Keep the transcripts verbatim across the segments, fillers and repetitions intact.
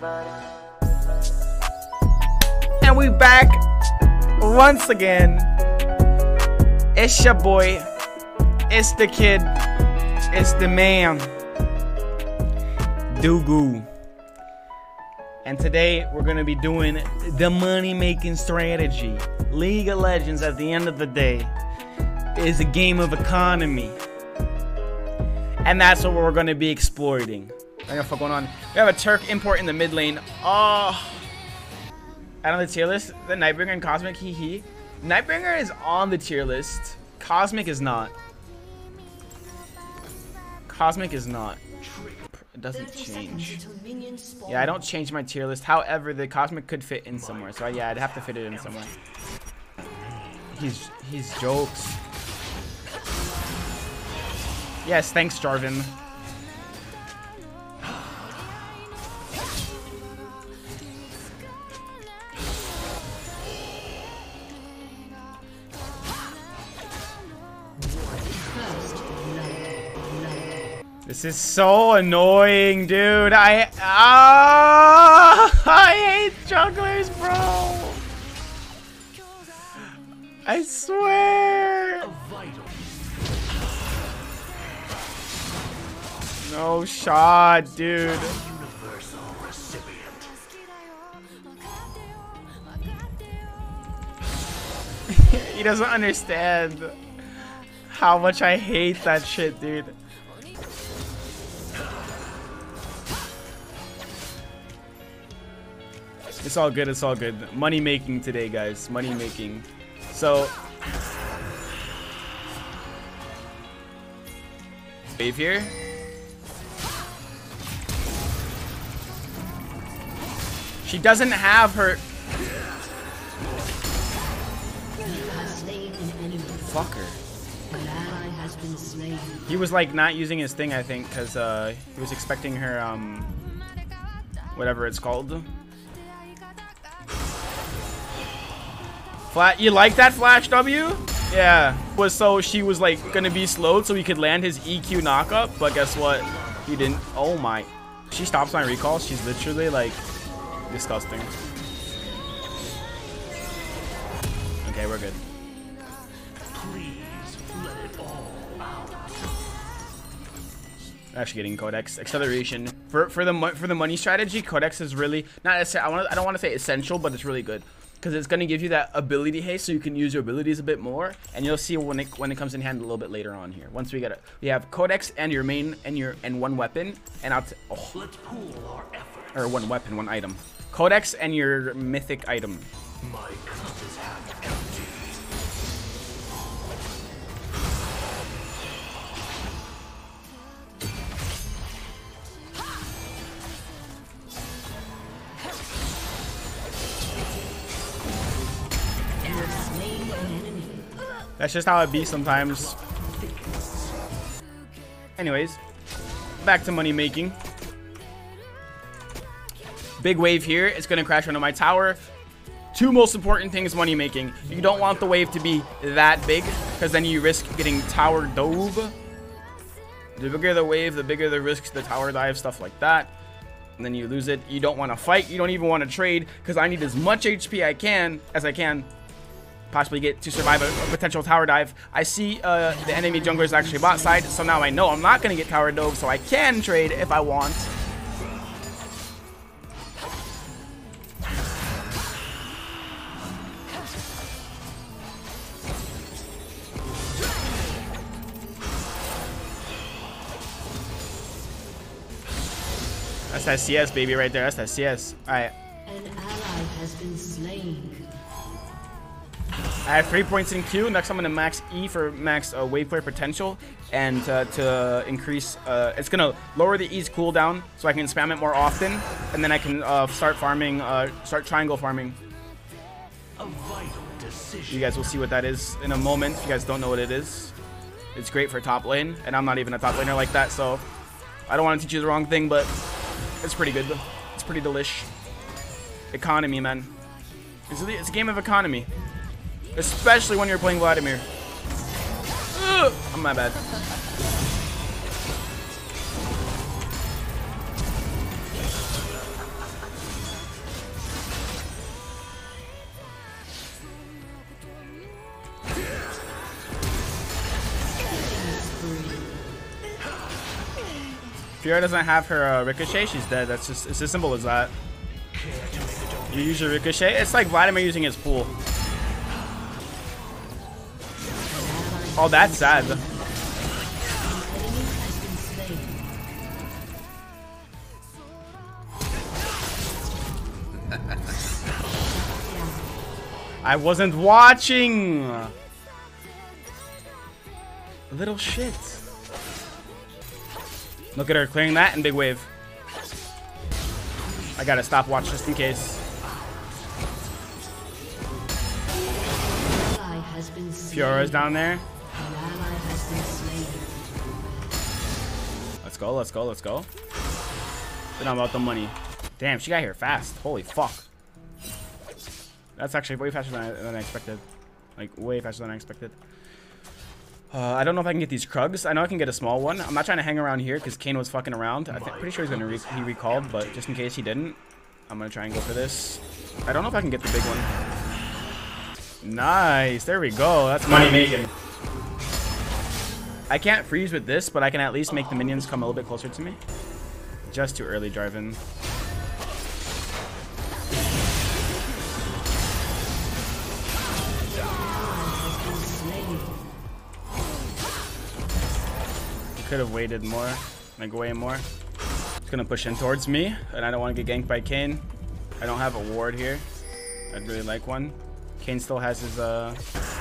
And we back once again. It's your boy. It's the kid. It's the man. Dugu. And today we're gonna be doing the money-making strategy. League of Legends, at the end of the day, is a game of economy. And that's what we're gonna be exploiting. I don't know what's going on. We have a Turk import in the mid lane. Oh, and on the tier list, the Nightbringer and Cosmic, hee hee. Nightbringer is on the tier list. Cosmic is not. Cosmic is not. It doesn't change. Yeah, I don't change my tier list. However, the Cosmic could fit in somewhere. So yeah, I'd have to fit it in somewhere. He's he's jokes. Yes, thanks, Jarvan. This is so annoying, dude. I ah, I hate jugglers, bro. I swear. No shot, dude. He doesn't understand how much I hate that shit, dude. It's all good, it's all good. Money making today, guys. Money making. So wave here. She doesn't have her. Fuck her. He was like not using his thing, I think, because uh, he was expecting her, um, whatever it's called. Flat, you like that flash W? Yeah, was so she was like gonna be slowed so he could land his E Q knockup, but guess what? He didn't. Oh my! She stops my recall. She's literally like disgusting. Okay, we're good. Please let it all out. Actually, getting Codex acceleration for for the for the money strategy. Codex is really not necessarily. I want. I don't want to say essential, but it's really good. Because it's going to give you that ability haste, so you can use your abilities a bit more, and you'll see when it when it comes in hand a little bit later on here. Once we get it, we have Codex and your main and your and one weapon, and I'll t oh, let's pool our efforts. Or one weapon, one item. Codex and your mythic item. My cup is half empty. That's just how it be sometimes. Anyways, back to money making. Big wave here. It's gonna crash onto my tower. Two most important things money making. You don't want the wave to be that big, because then you risk getting tower dove. The bigger the wave, the bigger the risks, the tower dive, stuff like that. And then you lose it. You don't want to fight. You don't even want to trade, because I need as much H P I can as I can possibly get to survive a, a potential tower dive. I see uh, the enemy jungler is actually bot side, so now I know I'm not going to get tower dove, so I can trade if I want. That's that C S, baby, right there. That's that C S. All right. An ally has been slain. I have three points in Q. Next, I'm going to max E for max uh, wave clear potential, and uh, to increase, uh, it's going to lower the E's cooldown so I can spam it more often, and then I can uh, start farming, uh, start triangle farming. A vital decision. You guys will see what that is in a moment. If you guys don't know what it is, it's great for top lane, and I'm not even a top laner like that, so I don't want to teach you the wrong thing, but it's pretty good. It's pretty delish. Economy, man. It's a, it's a game of economy. Especially when you're playing Vladimir. Ugh, oh, my bad. Fiora doesn't have her uh, ricochet, she's dead. That's just, it's as simple as that. You use your ricochet, it's like Vladimir using his pool. Oh, that's sad. I wasn't watching. Little shit. Look at her clearing that and big wave. I gotta stop watch just in case. Fiora's down there. Let's go, let's go, let's go. Then I'm about the money. Damn, she got here fast. Holy fuck. That's actually way faster than I, than I expected. Like, way faster than I expected. Uh, I don't know if I can get these Krugs. I know I can get a small one. I'm not trying to hang around here because Kane was fucking around. I'm pretty sure he's gonna re he recalled, but just in case he didn't, I'm gonna try and go for this. I don't know if I can get the big one. Nice, there we go. That's money making. I can't freeze with this, but I can at least make the minions come a little bit closer to me. Just too early, Jarvan. Could have waited more, like way more. It's gonna push in towards me, and I don't want to get ganked by Kane. I don't have a ward here. I'd really like one. Kane still has his uh.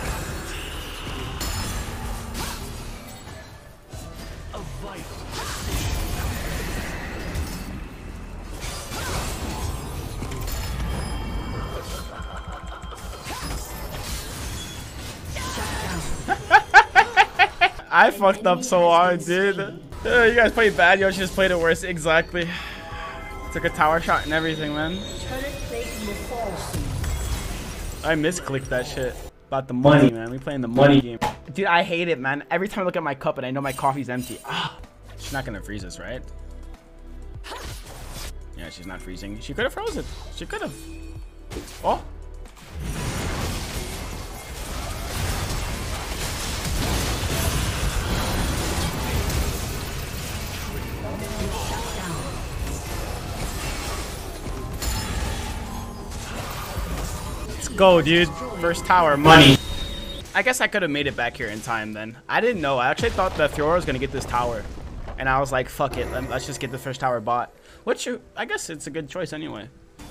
I fucked up so hard, dude. Uh, you guys played bad, Yoshi just played it worse. Exactly. Took a tower shot and everything, man. I misclicked that shit. About the money, man. We playing the money game. Dude, I hate it, man. Every time I look at my cup and I know my coffee's empty. Ah, she's not gonna freeze us, right? Yeah, she's not freezing. She could have frozen. She could have. Oh. Go, dude. First tower, money. I guess I could have made it back here in time then. I didn't know. I actually thought that Fiora was going to get this tower. And I was like, fuck it. Let's just get the first tower bot. Which, I guess it's a good choice anyway.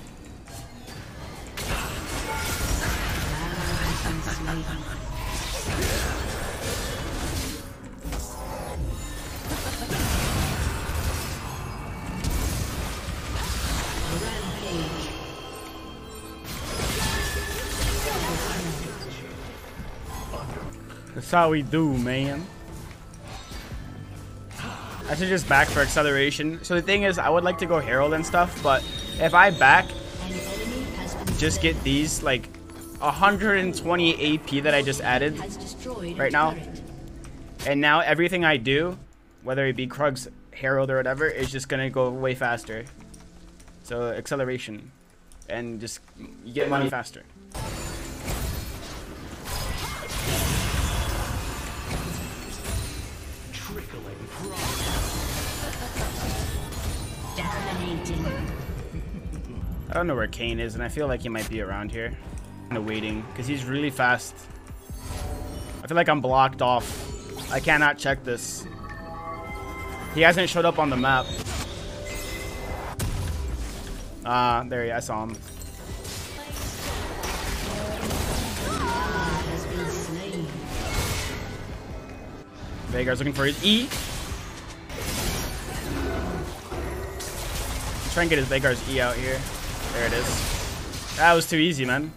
That's how we do, man. I should just back for acceleration. So the thing is, I would like to go Herald and stuff, but if I back, just get these, like, one hundred twenty A P that I just added right now. And now everything I do, whether it be Krug's, Herald, or whatever, is just going to go way faster. So acceleration. And just, you get money faster. I don't know where Kane is, and I feel like he might be around here. Kind of waiting, because he's really fast. I feel like I'm blocked off. I cannot check this. He hasn't showed up on the map. Ah, uh, there he is. I saw him. Veigar's looking for his E. Try and get his Veigar's E out here. There it is. That was too easy, man.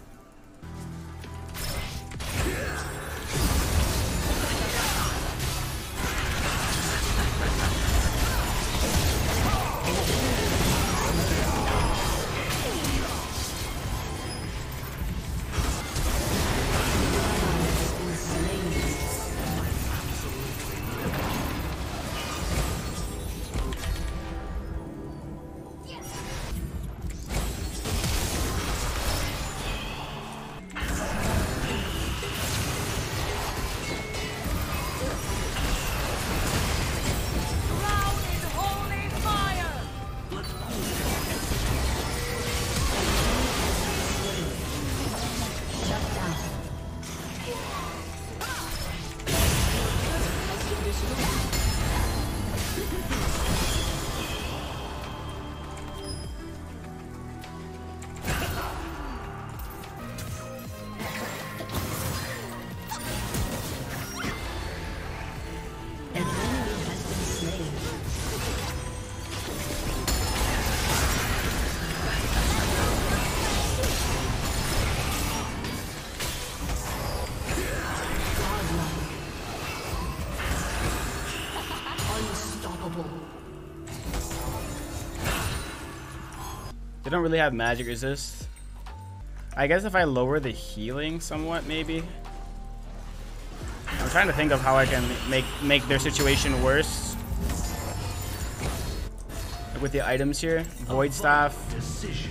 They don't really have magic resist. I guess if I lower the healing somewhat, maybe. I'm trying to think of how I can make make their situation worse. Like with the items here, Void Staff. Decision.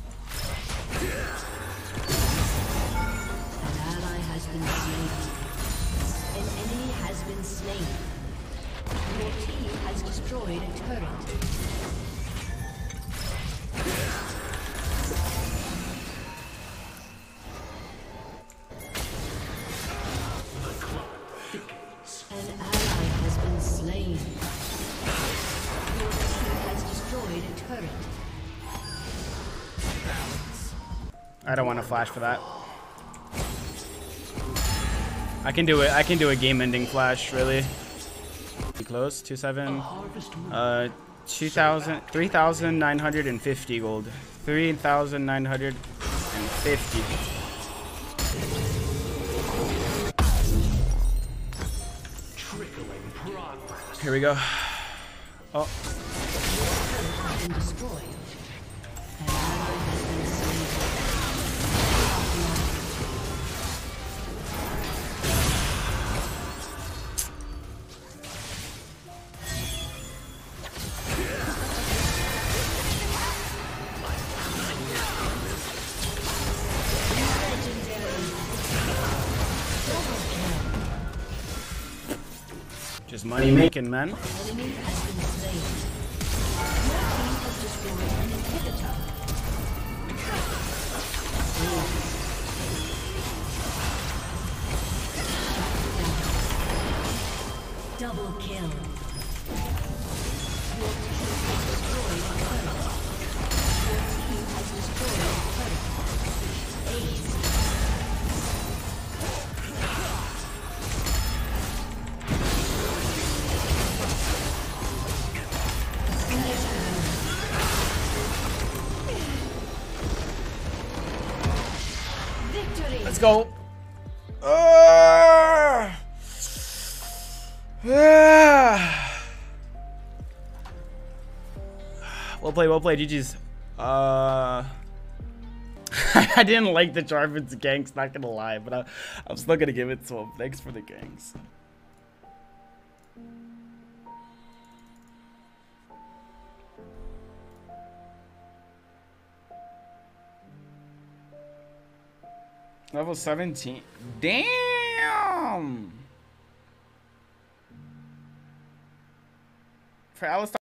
An ally has been slain. An enemy has been slain. Your team has destroyed a turret. An ally has been slain. Your team has destroyed a turret. I don't want to flash for that. I can do it. I can do a game-ending flash, really. Close. Two seven. Uh, two thousand, three thousand nine hundred and fifty gold. Three thousand nine hundred and fifty. Here we go. Oh. Has been destroyed. An ally has been slain. Just money making, man. Enemy has been slain. Your team has destroyed an inhibitor. Double kill. Your team has destroyed a turret. Your team has destroyed a turret. Ace. Let's go. Uh, yeah. Well played, well played. G G's. Uh, I didn't like the Jarvan's ganks, not gonna lie, but I, I'm still gonna give it to him. Thanks for the ganks. Level seventeen. Damn! For Alistair.